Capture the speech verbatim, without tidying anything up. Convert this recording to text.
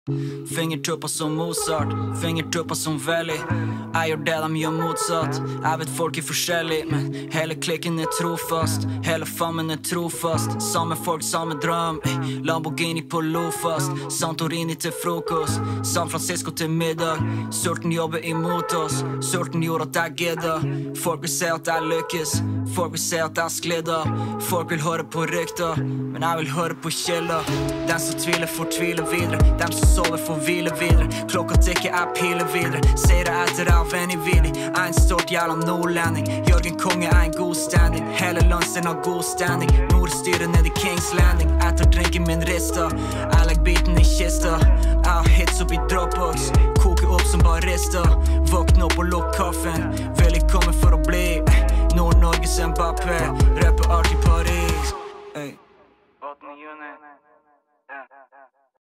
Fingertupper som Mozart, fingertupper som Veli. Jeg gjør det de gjør motsatt. Jeg vet folk er forskjellig, men hele klikken er trofast. Hele fammen er trofast. Samme folk, samme drøm. Lamborghini på LOFAST, Santorini til frokost, San Francisco til middag. Sulten jobber imot oss, sulten gjorde at jeg gidder. Folk vil se at jeg lykkes, folk vil se at jeg sklider. Folk vil høre på rykter, men jeg vil høre på kilder. Den som tviler får tvile videre, dem som sover får hvile videre. Klokka tikker, jeg piler videre. Sier jeg etter av en i villig. Jeg er en stort jævla nordlending. Jørgen Konge er en god standing. Hele landsdelen har god standing. Nordstyret ned i Kings Landing. Etter drinken min rister, jeg legger biten i kista. Jeg har hits opp i Dropbox, koker opp som barista. Våkne opp og lukk kaffen, vil ikke komme for å bli Nord-Norges Mbappé, rapper alt i Paris.